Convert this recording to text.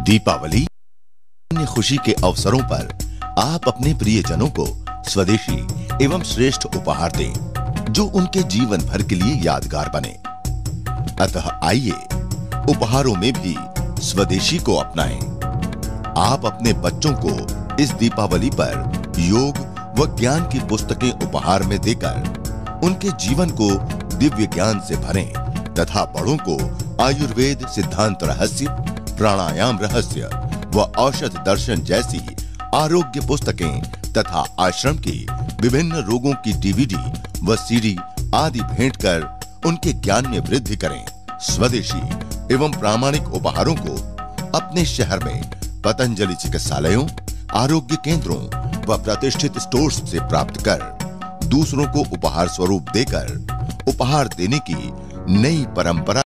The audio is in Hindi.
दीपावली अन्य खुशी के अवसरों पर आप अपने प्रियजनों को स्वदेशी एवं श्रेष्ठ उपहार दें जो उनके जीवन भर के लिए यादगार बने। अतः आइए उपहारों में भी स्वदेशी को अपनाएं। आप अपने बच्चों को इस दीपावली पर योग व ज्ञान की पुस्तकें उपहार में देकर उनके जीवन को दिव्य ज्ञान से भरें तथा बड़ों को आयुर्वेद सिद्धांत रहस्य, प्राणायाम रहस्य व औषध दर्शन जैसी आरोग्य पुस्तकें तथा आश्रम की विभिन्न रोगों की डीवीडी व सीडी आदि भेंट कर उनके ज्ञान में वृद्धि करें। स्वदेशी एवं प्रामाणिक उपहारों को अपने शहर में पतंजलि चिकित्सालयों, आरोग्य केंद्रों व प्रतिष्ठित स्टोर्स से प्राप्त कर दूसरों को उपहार स्वरूप देकर उपहार देने की नई परंपरा